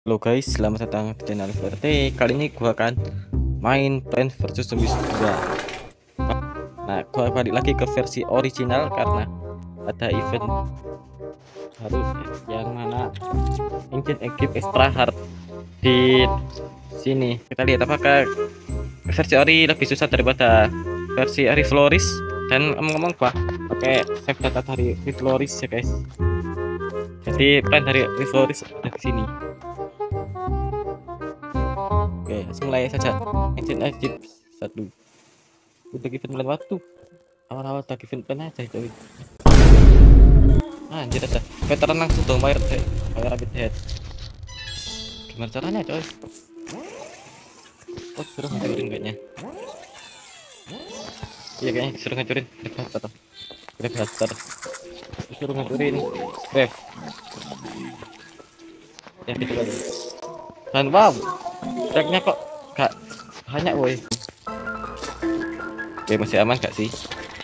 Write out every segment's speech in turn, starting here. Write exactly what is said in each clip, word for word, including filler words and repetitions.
Halo guys, selamat datang di channel V R T. Kali ini gua akan main Plants versus. Zombies dua. Nah, gua balik lagi ke versi original karena ada event baru yang mana Ancient Egypt Extra Hard di sini. Kita lihat apakah versi ori lebih susah daripada versi ori Floris. Dan ngomong-ngomong gua pakai save data dari Floris ya guys. Jadi plan dari Floris ada di sini. Oke, langsung mulai saja. Ancient Egypt satu. Udah event bulan waktu. Awal-awal udah event plan aja coy. Ah, anjir ada. Veteran langsung dong bayar deh. Bayar rapid head. Gimana caranya coy? Oh, suruh ngancurin kayaknya. Iya kayaknya suruh ngancurin. Grab Buster. Grab Buster. Suruh ngancurin. Grab. Ya gitu kan. Dan wow, tracknya kok gak banyak woi. Oke, masih aman gak sih?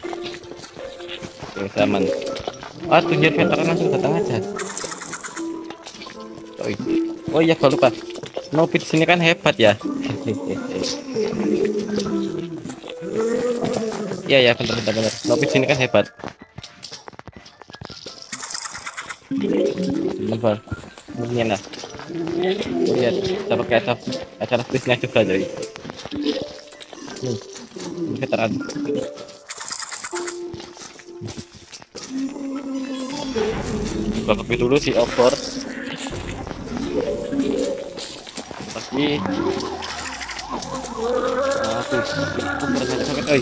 Oke, masih aman. Ah, tunjuk veteran langsung datang aja. Oh, oh iya, gak lupa. Snowpit sini kan hebat ya. Iya ya, bentar bentar bentar. Snowpit sini kan hebat. Bentar. Ini lah. Oh iya, kita pakai acara acara bisnya juga jadi. Nih, ini veteran. Pakai dulu si over. Lagi. Aduh, berat sakit oi.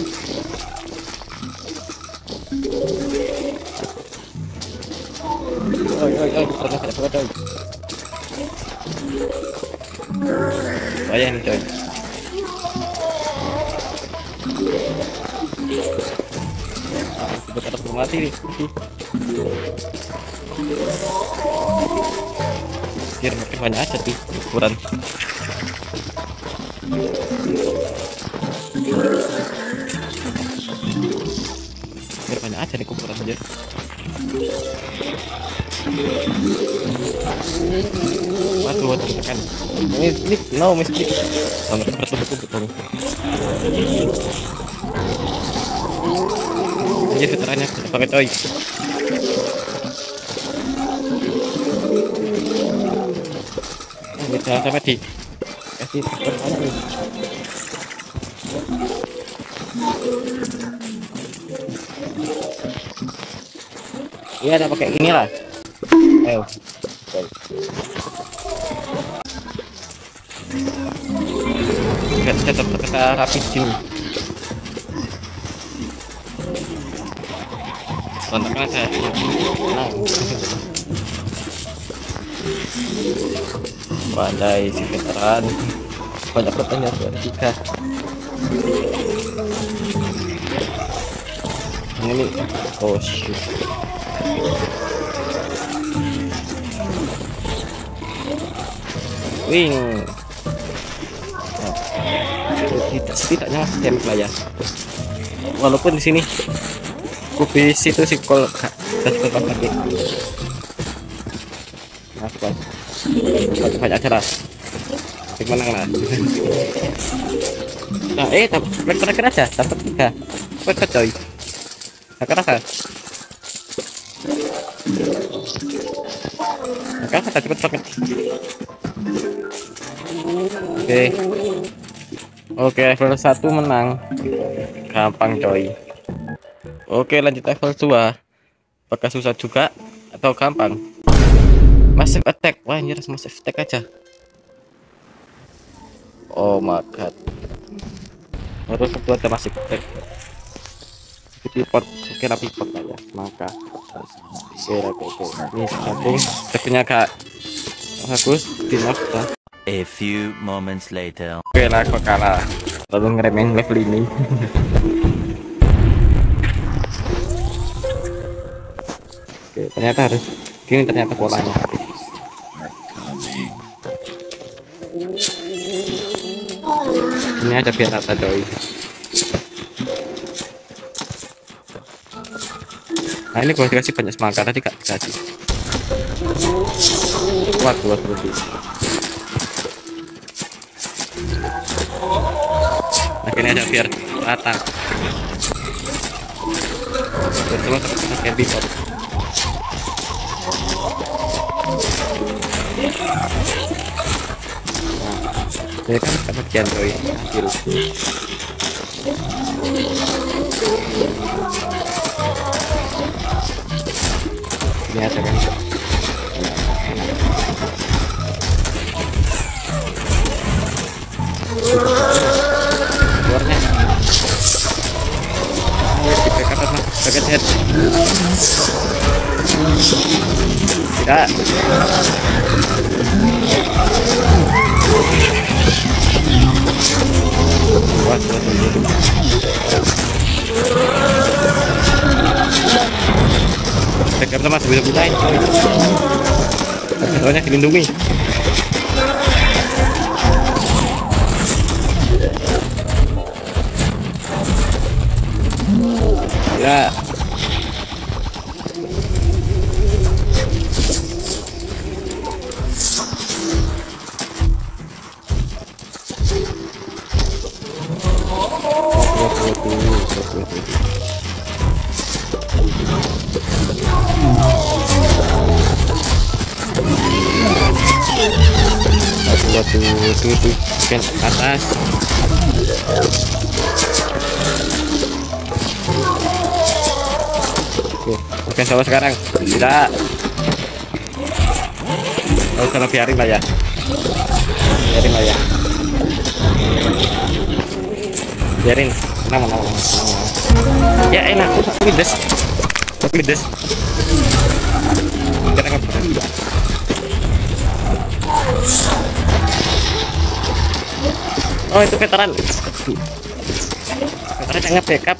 Oi oi oi, berat sakit oi. Bahaya nih coy. Betul belum mati nih. Biar makin banyak aja tuh ukuran. Biar banyak aja nih ukuran aja. Waduh, waduh, tekan. Ini, ini, no, mistik. Sangat betul-betul betul. Ini veterannya pakai coy. Ini jangan sampai di kasih veterannya nih. Iya, ada pakai ini lah. Ayo. Kita tetap kita rapi sini. Kontaknya aja. Nah. Pandai si veteran. Banyak pertanyaan dari tiga. Ini oh shit. Wing. Setidaknya masih damage lah ya. Walaupun di sini kubis itu sih kalau kasih tempat lagi. Nah, banyak banyak aja lah. Gimana lah. Nah, eh, tapi terakhir aja dapat tiga. Cepet coy. Gak kerasa. Gak kerasa cepet cepet. Oke. Oke, level satu menang. Gampang coy. Oke, lanjut level dua. Apakah susah juga atau gampang? Massive attack. Wah, anjir, massive attack aja. Oh my god. Harus buat ada massive attack. Pipot, oke lah pipot lah ya. Maka oke oke oke. Ini sambung. Tepinya kak bagus. Dinos lah. A few moments later. Oke lah, kok kalah. Lalu ngeremehin level ini. Oke, ternyata harus gini ternyata polanya. Ini ada biar rata coy. Nah ini gua dikasih banyak semangka tadi gak dikasih. Kuat kuat berarti. Akhirnya aja biar rata. Betul pakai bipod. Nah, ini kan bagian doi hasil. Ini ada kan. Keluarnya di backup apa? Paket head. Tidak. Wah, backup sama sebisa-bisain. Soalnya dilindungi. Ya. Waduh, tuh tuh kan atas. Oke, oke sama sekarang. Tidak. Oh, kalau biarin lah ya. Biarin lah ya. Biarin. Nama nama nama. Ya enak. Pedes. Pedes. Sekarang apa? Oh, itu veteran. Veteran yang nge-backup.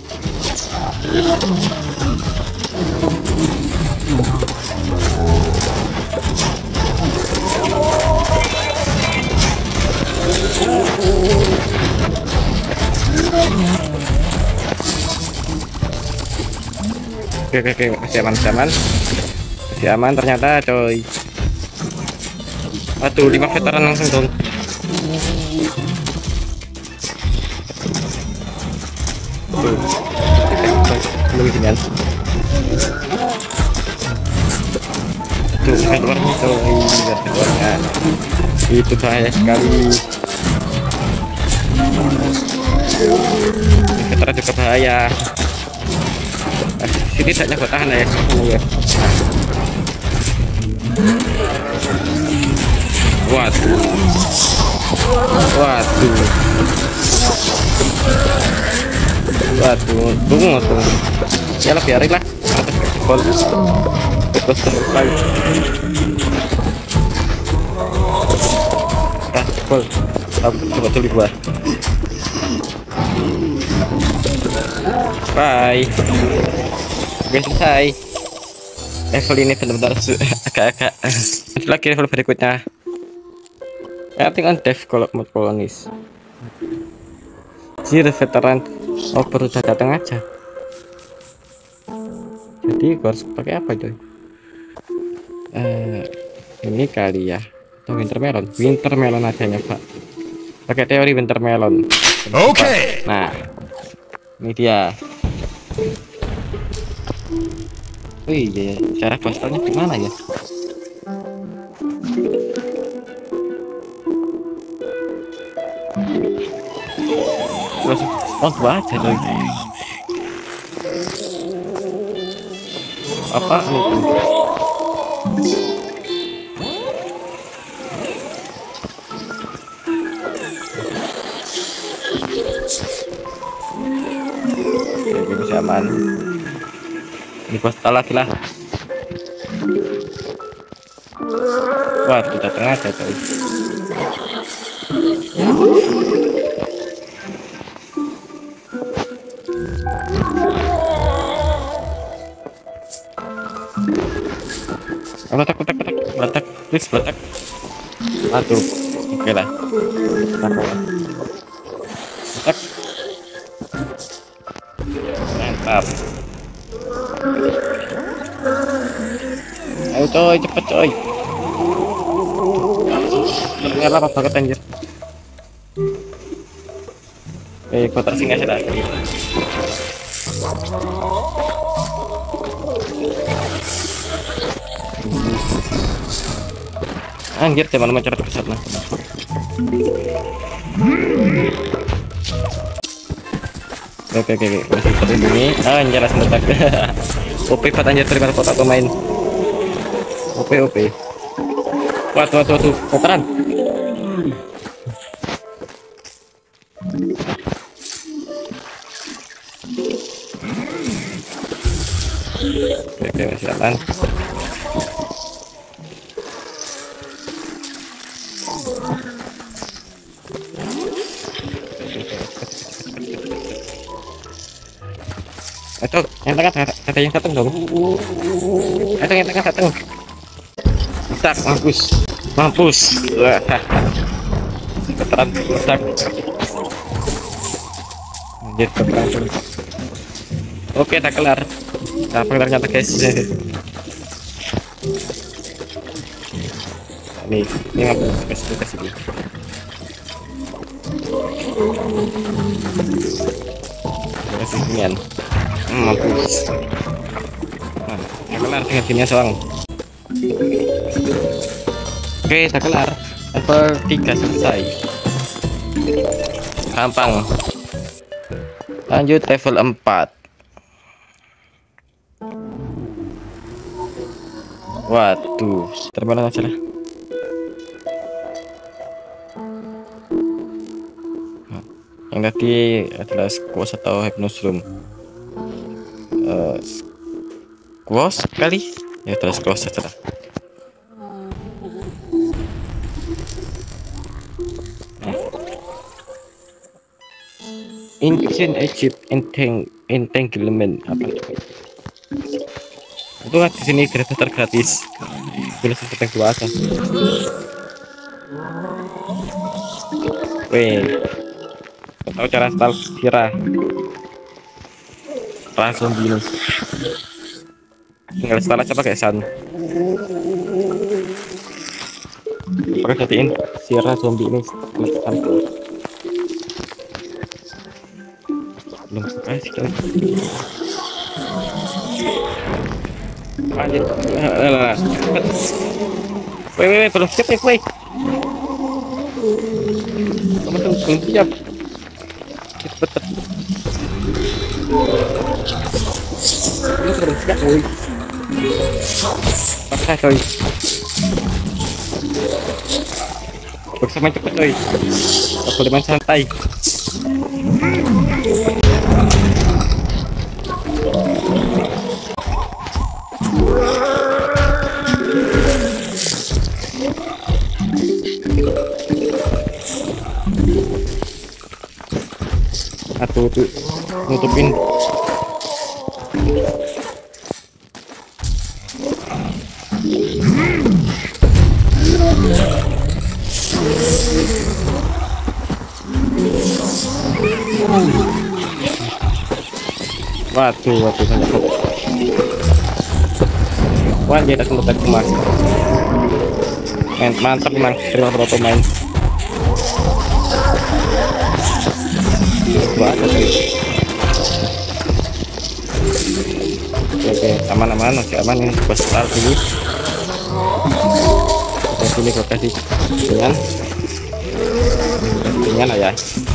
Oke oke oke, masih aman, masih aman. Masih aman ternyata, coy. Aduh, lima veteran langsung dong. Tuh. Belum ginian. Tuh, keluarnya coy, lihat keluarnya. Itu bahaya sekali. Veteran juga bahaya. Sini tidaknya gue tahan ya, ya. Waduh, waduh, waduh, tunggu tuh. Ya lah biarin lah. Gol, terus terus. Ah, gol. Coba tulis gua. Bye. Oke, selesai. Level ini benar-benar agak-agak. Lagi level berikutnya. Acting on dev kalau mod kolonis. Jadi veteran oh baru datang aja. Jadi gue harus pakai apa coy? Uh, ini kali ya. Atau winter melon? Winter melon aja nya pak. Pakai teori winter melon. Oke. Okay. Nah, ini dia. Wih, ya, cara postalnya gimana ya? Terus, oh gua aja coy. Apa itu? Oke, bisa aman. Ini postal lagi lah. Wah, sudah tengah ada coy. Letak, letak, letak, letak, please letak. Aduh, oke lah. Letak. Mantap. Ayo coy, cepet coy. Ternyata apa banget anjir. Eh, kotak singa sudah. Anjir, teman-teman cara tersesat nah. Oke oke oke, masih terlindungi. Ah, anjir langsung letak. O P empat anjir terima kotak pemain. O P O P. Waduh waduh waduh, kotaran. Oke oke, masih aman. Itu yang tengah ada yang datang dong. Itu yang tengah datang. Tak mampus, mampus. Wah, keteran tak. Anjir keteran. Oke, tak kelar. Apa ternyata guys. Nih, ini ngapain kasih kasih dulu. Kasih ginian. Hmm, mampus. Nah, tak kelar dengan ginian soang. Oke, tak kelar. Level tiga selesai. Gampang. Lanjut level empat. Waduh, terbang aja lah. Yang tadi adalah squash atau hypnosroom. Uh, squash kali? Ya, terus squash saja lah. Ancient Egypt entang entanglement apa itu? Itu kan di sini daftar gratis. Boleh sesuatu dua aja. Weh, tahu cara install Kira? Langsung bingung. Tinggal install aja pakai Sun. Pakai jadiin Sierra zombie ini. Belum kasih kan? Anjir, lah, woi woi belum siap nih woi, kamu tuh belum siap, cepet cepet, lu belum siap woi, paksa coy, bersama cepet coy, aku boleh main santai. Atau tuh nutupin. Waduh, waduh banyak kok. Wah, dia tak sempat kemas. Mantap memang, terima kasih main. Wah, oke, aman-aman, masih aman ini. Gua start dulu. Kita sini gua kasih dengan dengan lah ya.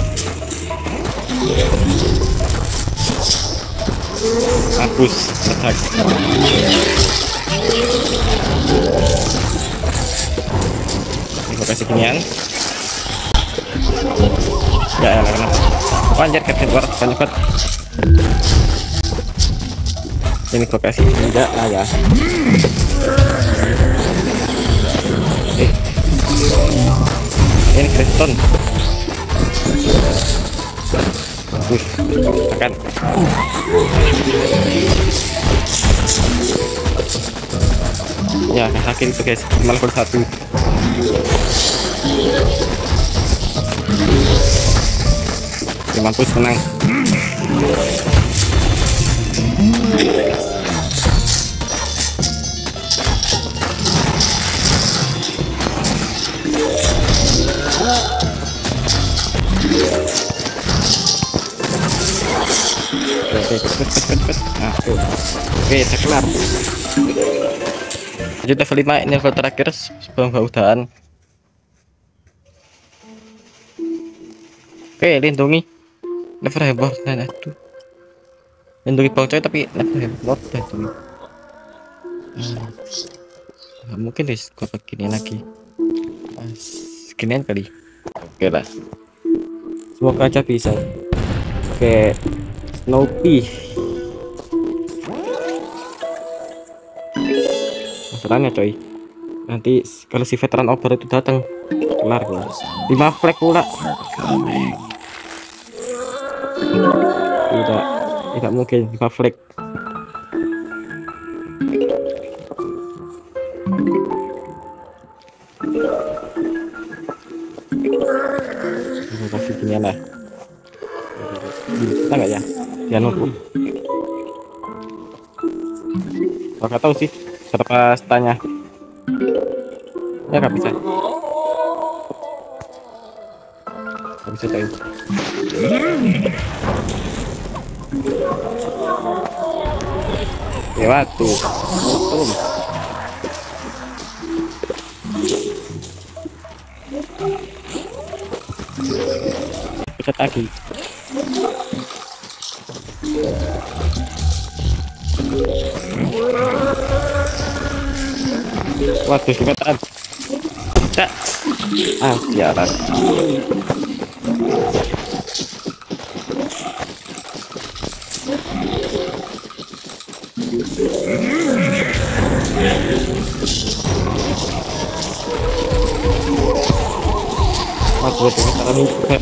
Hapus, attack. Ini gua kasih ginian. Ya, ya, kenapa? Oh, anjir, captain war banyak banget. Ini gua kasih tidak lah ya. Eh. Ini Kriston. Bagus, tekan. Ya, sakit itu guys, cuma level satu. Mampus menang. Oke, cepet cepet cepet. Nah, tuh. Oke, saya kelar. Lanjut level lima, ini level terakhir sebelum udahan. Oke, lindungi level heboh. Nah, aduh. Lindungi bang coy, tapi level heboh dah tuh. Nah, mungkin deh gua begini lagi. Seginian kali. Oke lah. Semoga aja bisa. Oke, Snoopy. Masalahnya coy, nanti kalau si veteran over itu datang, kelar gua. lima flag pula. Tidak, tidak mungkin lima flag. Kasih gini lah. Bisa nggak ya? Jangan nunggu. Gak tahu sih. Terpas tanya. Ya nggak bisa. Nggak bisa coy. Lewat tuh. Boom. Kita lagi. Waduh, kebetulan. Cak. Ah, siaran. Waduh, kebetulan ini juga.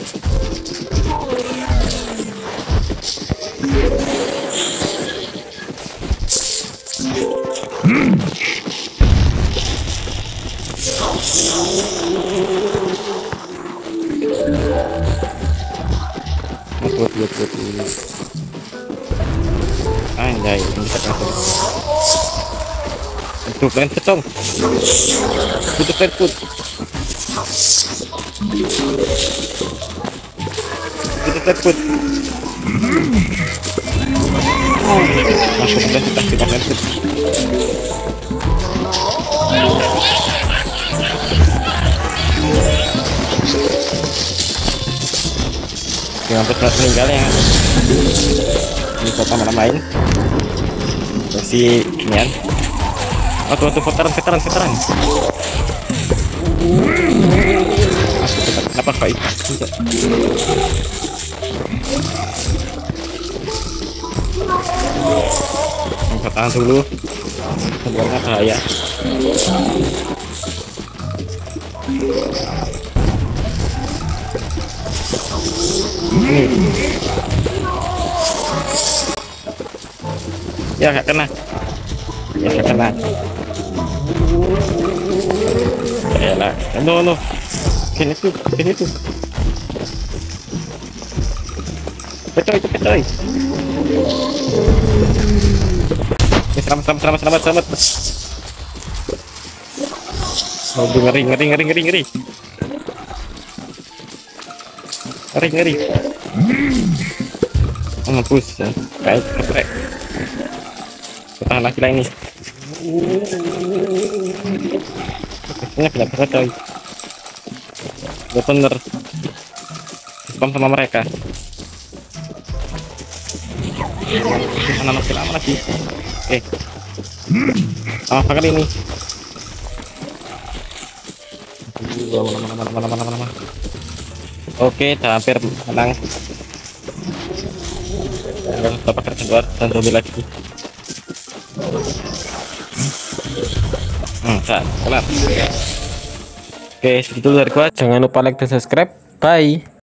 Betul, betul, betul. Anjay, bisa langsung. Itu plan petong. Itu plan put. Itu plan put. Langsung kita kita kita plan put. Jangan pernah meninggal ya. Ini kota mana main versi kinian. Oh tuh tuh veteran veteran veteran. Kenapa kok itu? Angkat tangan dulu. Sebenarnya bahaya. Nih. Ya gak kena. Ya gak kena. Ya lah. No no. Sini tuh, sini tuh. Petoy, itu petoy. Selamat, selamat, selamat, selamat, selamat. Oh, ngeri, ngeri, ngeri, ngeri, ngeri. Ngeri, ngeri. Ngepus ya. Baik, keprek. Bertahan lagi lah ini. Biasanya tidak bisa coy. Udah bener. Spam sama mereka. Mana masih lama lagi. Eh. Lama kali ini. Mana, mana, mana, mana, mana, mana, mana. Oke, udah hampir menang. Kita pakai keluar dan zombie lagi. Hmm, kelar. Oke, segitu dari gua. Jangan lupa like dan subscribe. Bye.